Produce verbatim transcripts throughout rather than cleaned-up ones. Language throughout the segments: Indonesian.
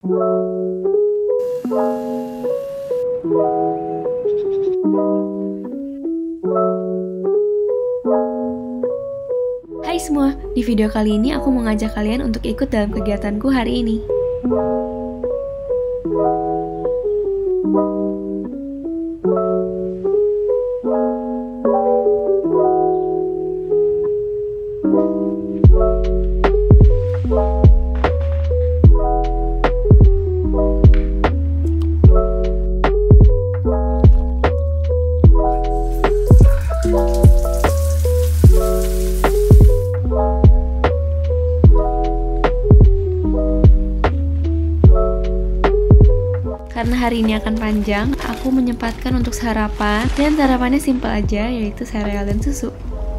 Hai semua, di video kali ini aku mau ngajak kalian untuk ikut dalam kegiatanku hari ini. Karena hari ini akan panjang, aku menyempatkan untuk sarapan, dan sarapannya simpel aja, yaitu sereal dan susu.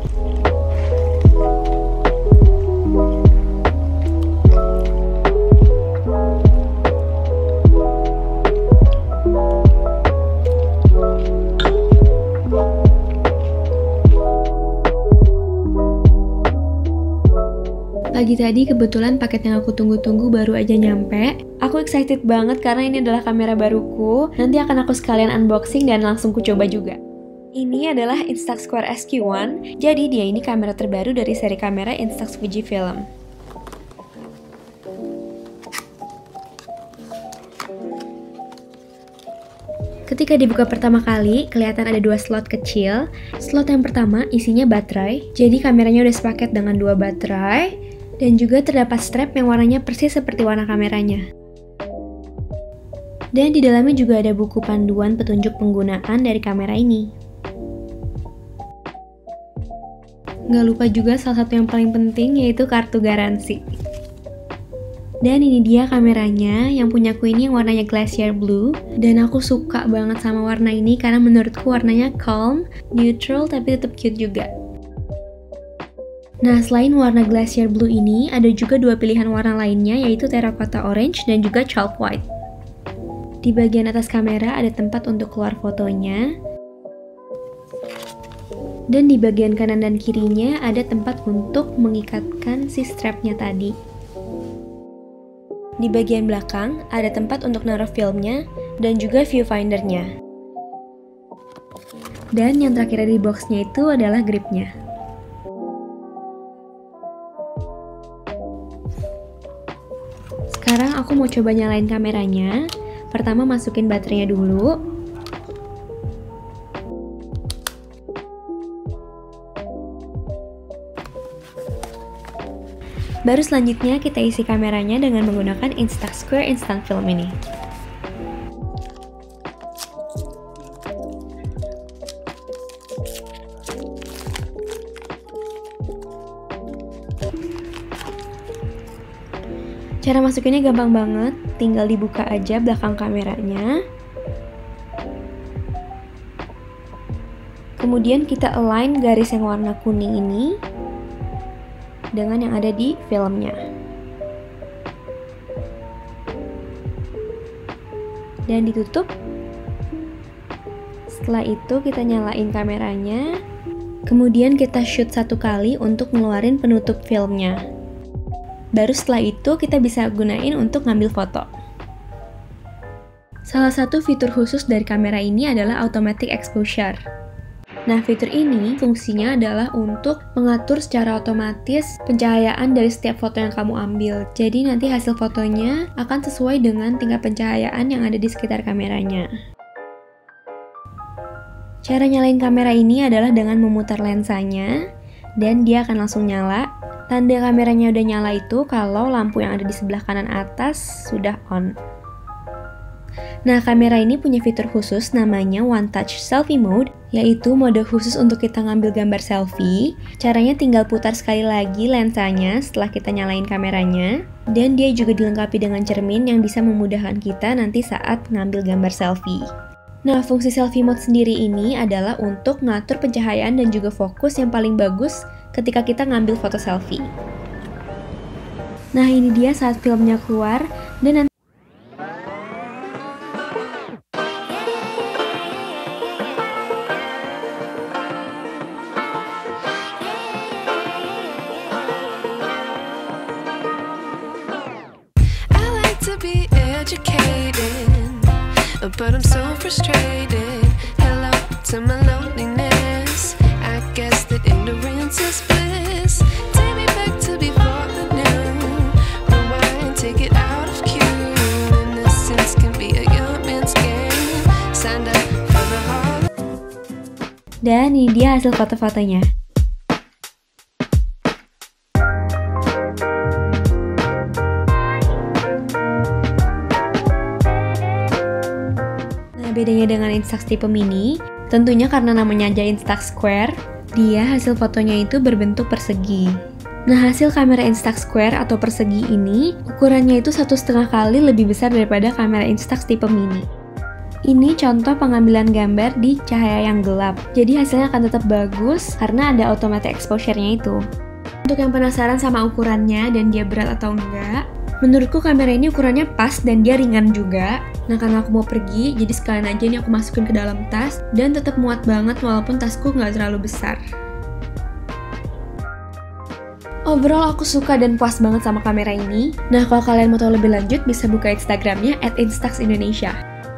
Pagi tadi kebetulan paket yang aku tunggu-tunggu baru aja nyampe. Aku excited banget karena ini adalah kamera baruku. Nanti akan aku sekalian unboxing dan langsung ku coba juga. Ini adalah Instax Square S Q satu. Jadi dia ini kamera terbaru dari seri kamera Instax Fujifilm. Ketika dibuka pertama kali, kelihatan ada dua slot kecil. Slot yang pertama isinya baterai. Jadi kameranya udah sepaket dengan dua baterai. Dan juga terdapat strap yang warnanya persis seperti warna kameranya. Dan di dalamnya juga ada buku panduan petunjuk penggunaan dari kamera ini. Nggak lupa juga salah satu yang paling penting, yaitu kartu garansi. Dan ini dia kameranya, yang punyaku ini yang warnanya glacier blue. Dan aku suka banget sama warna ini karena menurutku warnanya calm, neutral, tapi tetap cute juga. Nah, selain warna glacier blue ini, ada juga dua pilihan warna lainnya, yaitu terracotta orange dan juga chalk white. Di bagian atas kamera ada tempat untuk keluar fotonya. Dan di bagian kanan dan kirinya ada tempat untuk mengikatkan si strapnya tadi. Di bagian belakang ada tempat untuk naruh filmnya dan juga viewfindernya. Dan yang terakhir di boxnya itu adalah gripnya. Sekarang aku mau coba nyalain kameranya. Pertama masukin baterainya dulu. Baru selanjutnya kita isi kameranya dengan menggunakan Instax Square Instant Film ini. Cara masukinnya gampang banget, tinggal dibuka aja belakang kameranya. Kemudian kita align garis yang warna kuning ini dengan yang ada di filmnya. Dan ditutup. Setelah itu kita nyalain kameranya. Kemudian kita shoot satu kali untuk ngeluarin penutup filmnya. Baru setelah itu kita bisa gunain untuk ngambil foto. Salah satu fitur khusus dari kamera ini adalah automatic exposure. Nah, fitur ini fungsinya adalah untuk mengatur secara otomatis pencahayaan dari setiap foto yang kamu ambil. Jadi nanti hasil fotonya akan sesuai dengan tingkat pencahayaan yang ada di sekitar kameranya. Cara nyalain kamera ini adalah dengan memutar lensanya dan dia akan langsung nyala. Tanda kameranya udah nyala itu kalau lampu yang ada di sebelah kanan atas sudah on. Nah, kamera ini punya fitur khusus namanya One Touch Selfie Mode, yaitu mode khusus untuk kita ngambil gambar selfie. Caranya tinggal putar sekali lagi lensanya setelah kita nyalain kameranya. Dan dia juga dilengkapi dengan cermin yang bisa memudahkan kita nanti saat ngambil gambar selfie. Nah, fungsi selfie mode sendiri ini adalah untuk ngatur pencahayaan dan juga fokus yang paling bagus ketika kita ngambil foto selfie. Nah, ini dia saat filmnya keluar dan nanti to be in educated, but I'm so frustrated. Hello to my loneliness. I guess that ignorance is bliss. Take me back to before the new. Rewind, take it out of cue. Innocence can be a young man's game. Signed up for the heart. Dan ini dia hasil foto-fotonya. Bedanya dengan Instax tipe mini, tentunya karena namanya aja Instax Square, dia hasil fotonya itu berbentuk persegi. Nah, hasil kamera Instax Square atau persegi ini, ukurannya itu satu setengah kali lebih besar daripada kamera Instax tipe mini. Ini contoh pengambilan gambar di cahaya yang gelap, jadi hasilnya akan tetap bagus karena ada automatic exposure-nya itu. Untuk yang penasaran sama ukurannya dan dia berat atau enggak, menurutku kamera ini ukurannya pas dan dia ringan juga. Nah, karena aku mau pergi, jadi sekalian aja ini aku masukin ke dalam tas dan tetap muat banget walaupun tasku nggak terlalu besar. Overall aku suka dan puas banget sama kamera ini. Nah, kalau kalian mau tahu lebih lanjut bisa buka Instagramnya at instax indonesia.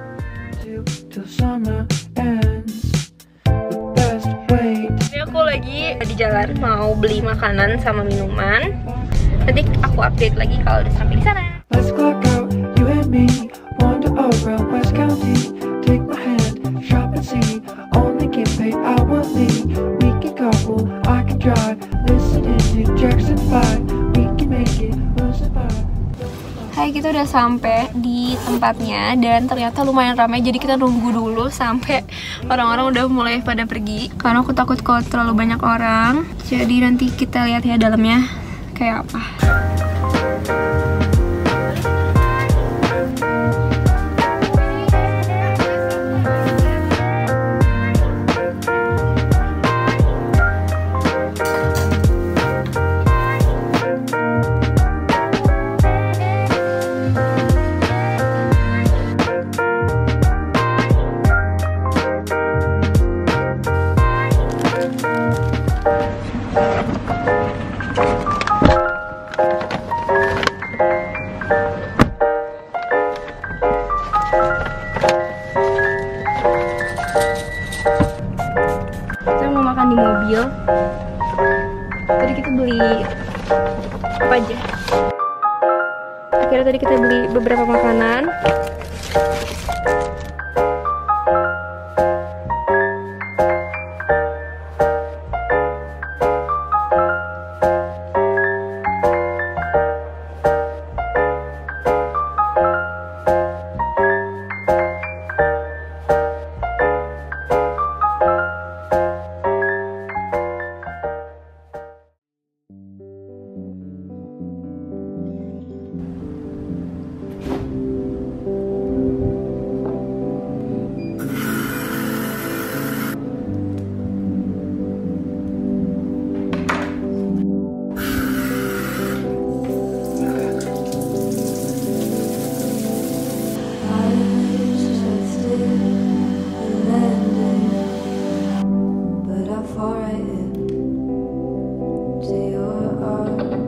Ini aku lagi di jalan mau beli makanan sama minuman. Nanti aku update lagi kalau udah sampai di sana. Let's clock out, you and me. Wander around West County. Take my hand, shop and see. Only get paid hourly. We can couple, I can drive. Listening to Jackson five. We can make it, we'll survive. Hai, kita udah sampai di tempatnya dan ternyata lumayan ramai, jadi kita nunggu dulu sampai orang-orang udah mulai pada pergi. Karena aku takut kalau terlalu banyak orang. Jadi nanti kita lihat ya dalamnya kayak apa. Di mobil tadi kita beli apa aja, akhirnya tadi kita beli beberapa makanan.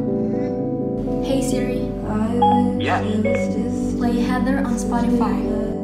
Hey Siri. Yeah. Play Heather on Spotify.